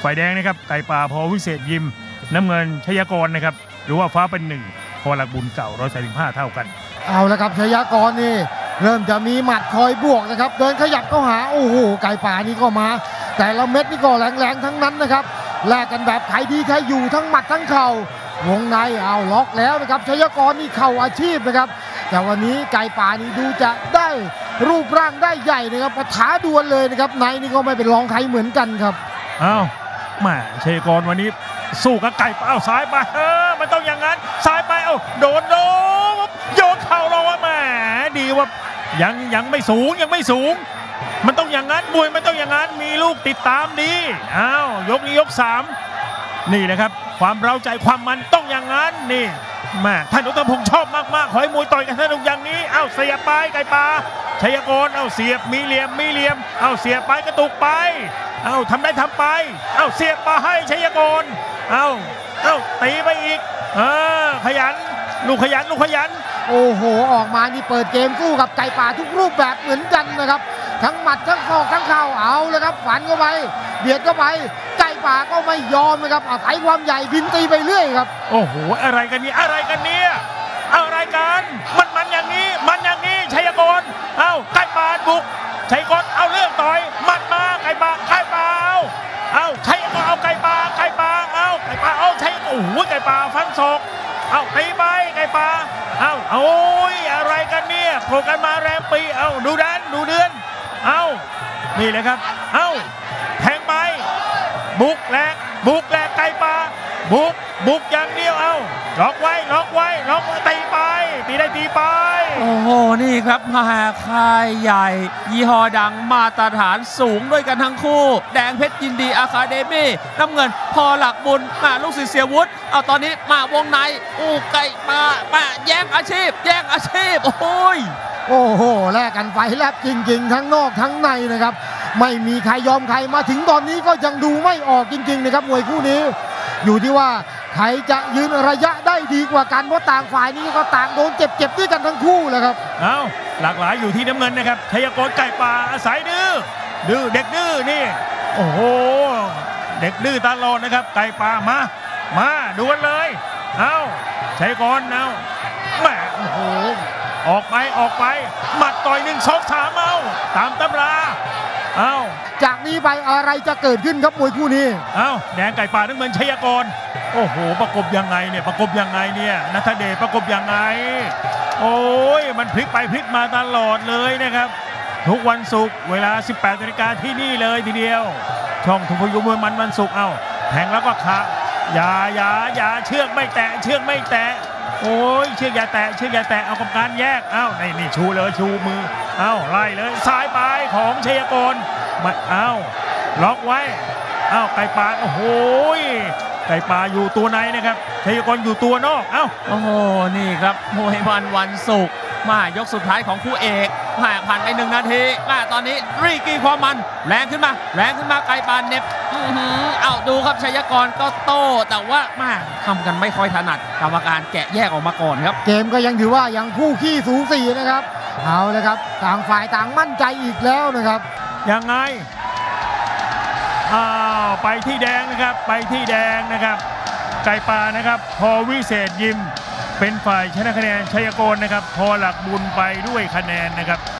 ฝ่ายแดงนะครับไก่ป่าพอวิเศษยิมน้ำเงินชยากรนะครับหรือว่าฟ้าเป็นหนึ่งพอหลักบุญเก่า135เท่ากันเอาละครับชยากรนี่เริ่มจะมีหมัดคอยบวกนะครับเดินขยับเข้าหาโอ้โหไก่ป่านี่ก็มาแต่ละเม็ดนี่ก็แรงๆทั้งนั้นนะครับแลกกันแบบใครดีใครอยู่ทั้งหมัดทั้งเข่าวงในเอาล็อกแล้วนะครับชยากรนี่เข่าอาชีพนะครับแต่วันนี้ไก่ป่านี่ดูจะได้รูปร่างได้ใหญ่นะครับปะทะดวลเลยนะครับในนี่ก็ไม่เป็นรองใครเหมือนกันครับอ้าวแหมชยากรวันนี้สู้กับไก่ป่าซ้ายไปมันต้องอย่างนั้นซ้ายไปโดนโยนเข่าเราแหมดีว่ายังไม่สูงมันต้องอย่างนั้นมวยมันต้องอย่างนั้นมีลูกติดตามดีอ้าวยกนี้ยก3นี่นะครับความเร้าใจความมันต้องอย่างนั้นนี่แม่ท่านอุตมพงษ์ชอบมากๆขอให้มวยต่อยกันสนุกอย่างนี้เสียบไปไก่ป่าชัยกรเสียบมีเหลี่ยมเสียบไปกระตุกไปทำได้ทำไปเสียบมาให้ชัยกรตีไปอีกขยันลูกขยันโอ้โหออกมานี่เปิดเกมสู้กับไก่ป่าทุกรูปแบบเหมือนกันนะครับทั้งหมัดทั้งศอกทั้งเข่าเอาเลยครับฝันเข้าไปเบียดเข้าไปไก่ป่าก็ไม่ยอมนะครับอาศัยความใหญ่บินตีไปเรื่อยครับโอ้โหอะไรกันเนี่ยอะไรกันมันอย่างนี้ชัยกรไก่ป่าบุกชัยกรเรื่องต่อยมัดมาไก่ป่าชัยกรชัยป่าชัยโอ้โหไก่ป่าฟันศอกตีไปไก่ป่าโอ้ยอะไรกันเนี่ยโผล่กันมาแรงปีดูเดือนนี่เลยครับแทงไปบุกแหลกไก่ป่าบุกอย่างเดียวล็อกไว้ตีไปตีได้ตีไปโอ้โหนี่ครับมหาค่ายใหญ่ยี่ห้อดังมาตรฐานสูงด้วยกันทั้งคู่แดงเพชรยินดีอะคาเดมี่น้ำเงินพอหลักบุญลูกศิษย์เสียวุฒิตอนนี้มาวงในไก่ป่าแย่งอาชีพโอ้โหแลกกันไฟแลบจริงๆทั้งนอกทั้งในนะครับไม่มีใครยอมใครมาถึงตอนนี้ก็ยังดูไม่ออกจริงๆนะครับมวยคู่นี้อยู่ที่ว่าใครจะยืนระยะได้ดีกว่ากันเพราะต่างฝ่ายนี้ก็ต่างโดนเจ็บด้วยกันทั้งคู่แหละครับหลากหลายอยู่ที่น้ำเงินนะครับชัยกรไก่ป่าอาศัยดื้อเด็กดื้อนี่โอ้โหเด็กดื้อตลอดนะครับไก่ป่ามาดวลเลยชัยกรแหมโอ้โหออกไปหมัดต่อย1 2 3ตามตำราจากนี้ไปอะไรจะเกิดขึ้นครับมวยคู่นี้แดงไก่ป่าน้ำเงินชัยกรโอ้โหประกบยังไงเนี่ยณัฐเดชประกบยังไงโอ้ยมันพลิกไปพลิกมาตลอดเลยนะครับทุกวันศุกร์เวลา 18 นาฬิกาที่นี่เลยทีเดียวช่องทุกพยุมวยมันวันศุกร์แทงแล้วก็ขาอย่าเชือกไม่แตะโอ้ยเชือกอย่าแตะเอากรรมการแยกนี่ชูเลยชูมือไล่เลยซ้ายไปของชัยกรล็อกไว้ไก่ป่าโอ้โหไก่ป่าอยู่ตัวในนะครับชัยกรอยู่ตัวนอกโอ้โหนี่ครับมวยวันศุกร์ยกสุดท้ายของคู่เอกผ่านไป1 นาทีตอนนี้รีกีความมันแรงขึ้นมาไก่ป่าเน็บดูครับชัยกรก็โต้แต่ว่าทำกันไม่ค่อยถนัดกรรมการแกะแยกออกมาก่อนครับเกมก็ยังถือว่ายังคู่ขี้สูสีนะครับเอาเลยครับต่างฝ่ายต่างมั่นใจอีกแล้วนะครับยังไงไปที่แดงนะครับไก่ป่านะครับพอวิเศษยิมเป็นฝ่ายชนะคะแนนชัยกรนะครับพอหลักบุญไปด้วยคะแนนนะครับ